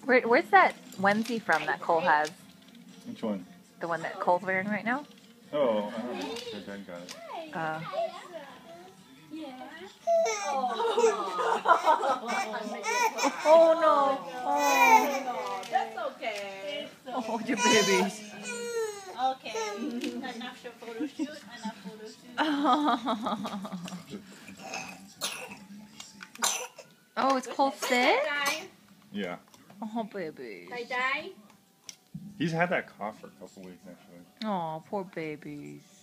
Where's that onesie from that Cole has? Which one? The one that Cole's wearing right now? Oh, I don't know. Your dad got it. Oh no! Oh, That's okay. oh your babies. Okay. Enough photo shoot. Enough photo shoot. Oh, it's Cole sick? Yeah. Oh, babies. He's had that cough for a couple weeks, actually. Oh, poor babies.